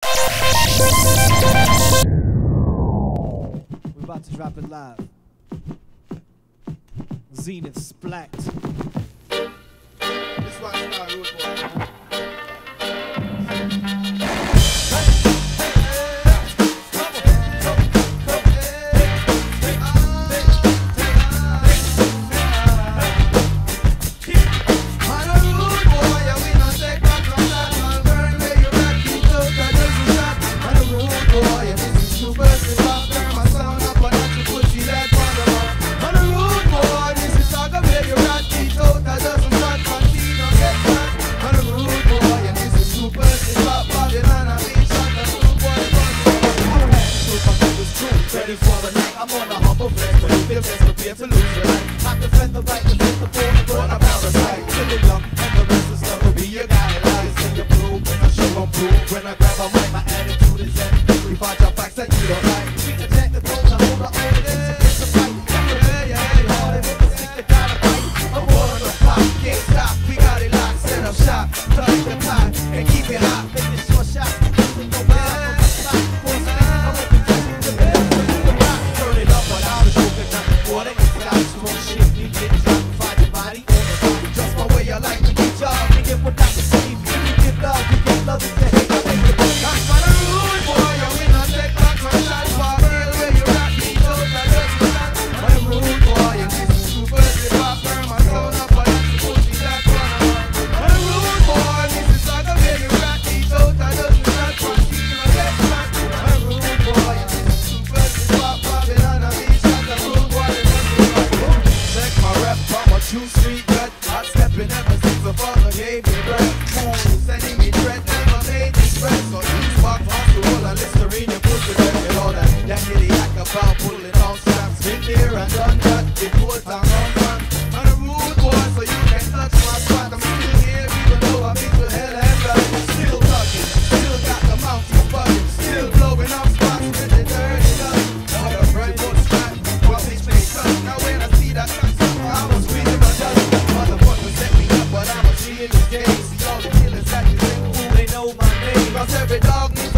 We're about to drop it live. Zenith, Splat. This one's not rude boy. For the night, I'm on a humble flex, but if you're prepared to lose your life, I defend the right, defend the poor, and burn a parasite. Till it young, and the rest is stuff will be your guidelines. Sing your proof, and I show them proof. When I grab a mic, my attitude is zen. We find your facts that you don't like. We attack the throne, I hold the own, it's a fight. Yeah, hard and with the stick, you gotta fight. I'm on the clock, can't stop, we got it locked, set up shop, touch the pot, and keep it hot. Make it short shots, no bad, no stop, force me, I'm a every dog